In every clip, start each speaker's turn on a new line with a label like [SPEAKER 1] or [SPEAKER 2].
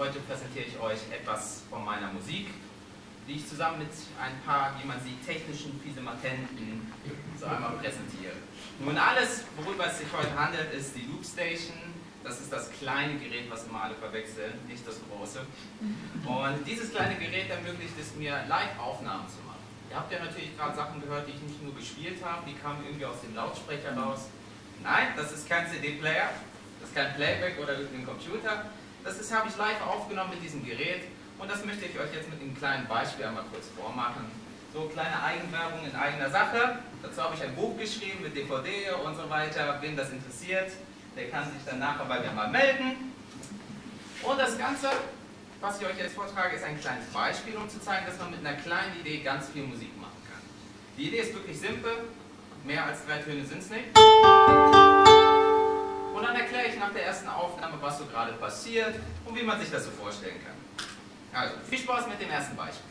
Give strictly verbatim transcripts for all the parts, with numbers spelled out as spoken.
[SPEAKER 1] heute präsentiere ich euch etwas von meiner Musik, die ich zusammen mit ein paar, wie man sieht, technischen Fisimatenten so einmal präsentiere. Nun alles, worüber es sich heute handelt, ist die Loopstation. Das ist das kleine Gerät, was immer alle verwechseln, nicht das große. Und dieses kleine Gerät ermöglicht es mir, Live-Aufnahmen zu machen. Ihr habt ja natürlich gerade Sachen gehört, die ich nicht nur gespielt habe, die kamen irgendwie aus dem Lautsprecher raus. Nein, das ist kein C D-Player, das ist kein Playback oder irgendein Computer. Das ist, habe ich live aufgenommen mit diesem Gerät und das möchte ich euch jetzt mit einem kleinen Beispiel einmal kurz vormachen. So kleine Eigenwerbung in eigener Sache. Dazu habe ich ein Buch geschrieben mit D V D und so weiter. Wem das interessiert, der kann sich dann nachher bei mir mal melden. Und das Ganze, was ich euch jetzt vortrage, ist ein kleines Beispiel, um zu zeigen, dass man mit einer kleinen Idee ganz viel Musik machen kann. Die Idee ist wirklich simpel. Mehr als drei Töne sind es nicht. Und dann erkläre ich nach der ersten Aufnahme, was so gerade passiert und wie man sich das so vorstellen kann. Also, viel Spaß mit dem ersten Beispiel.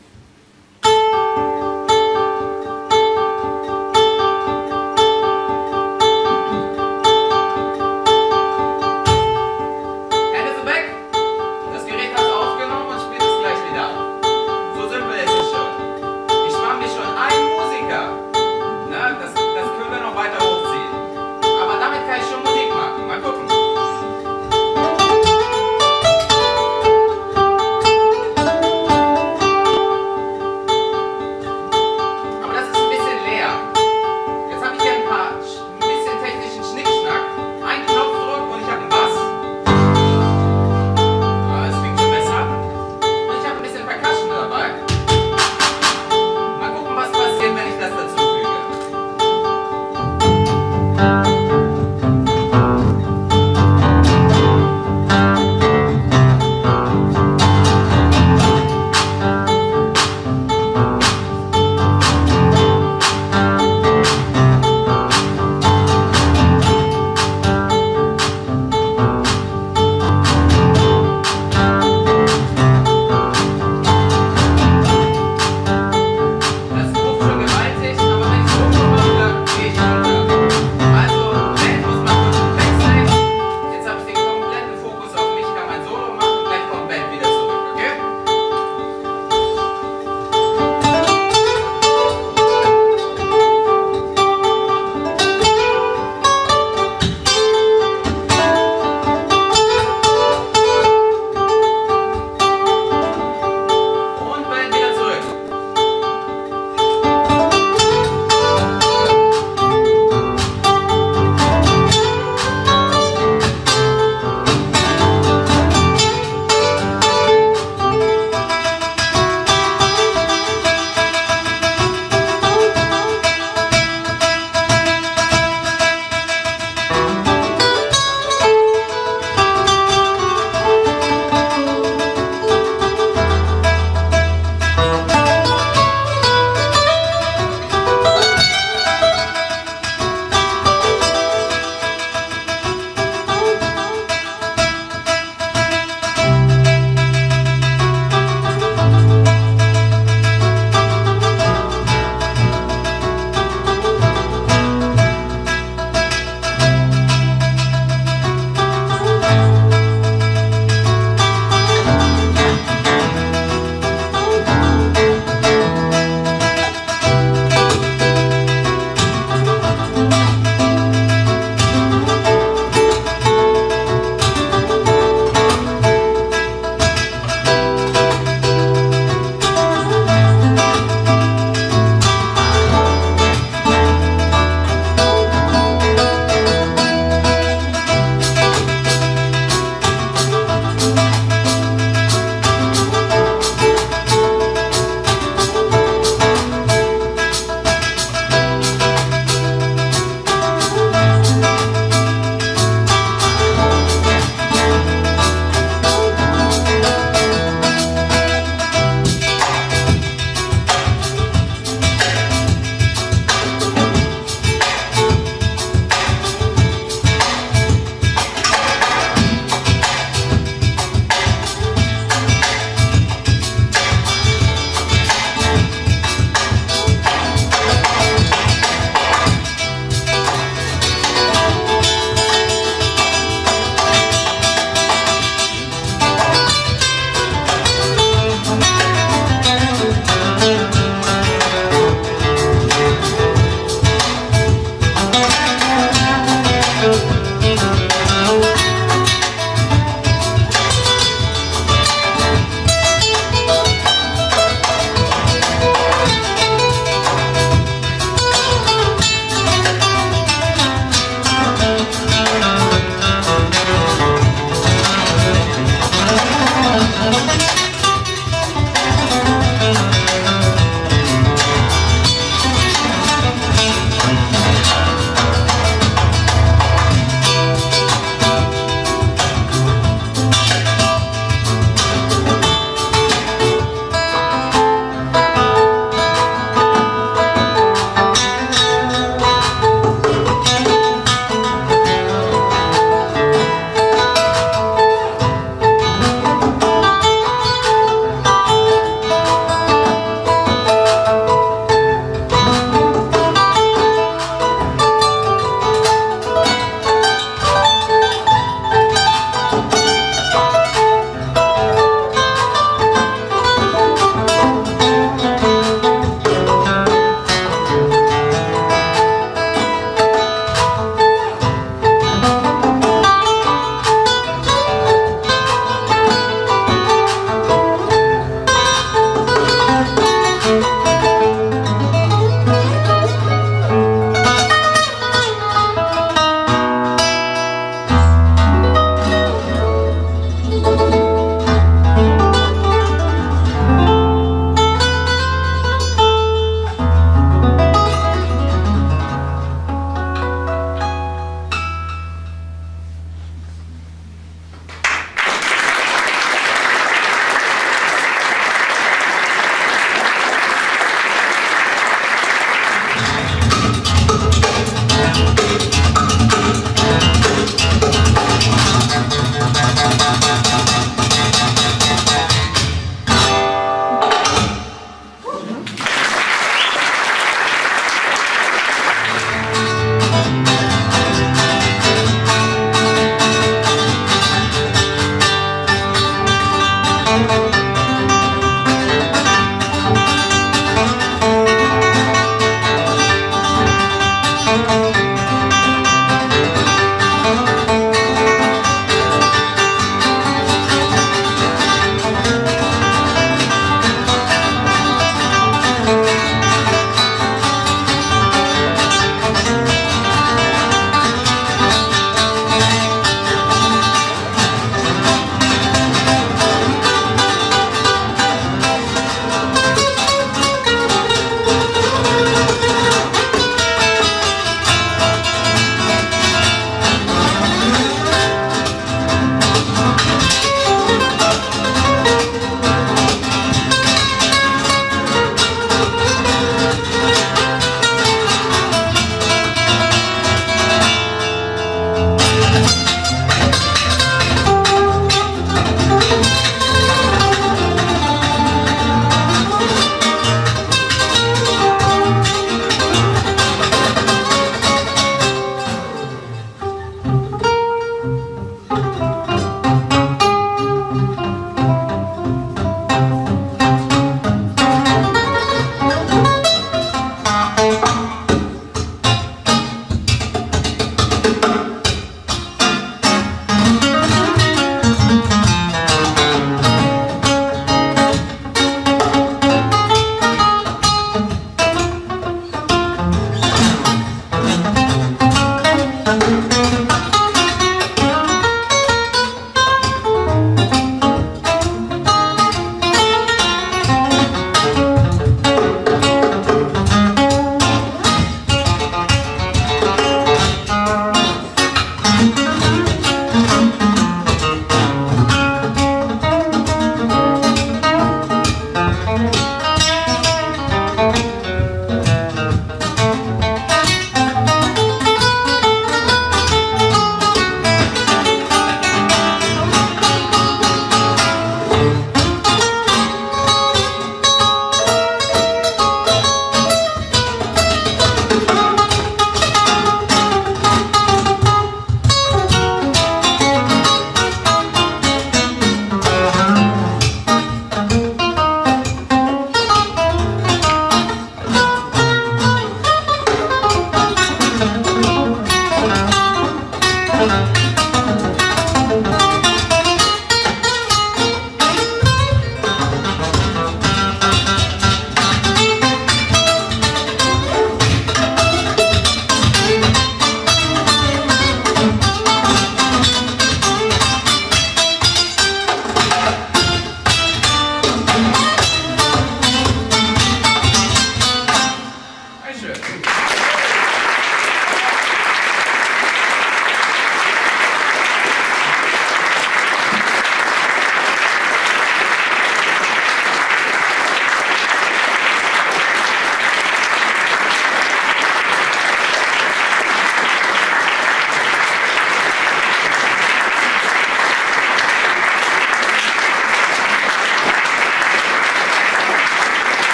[SPEAKER 1] Musik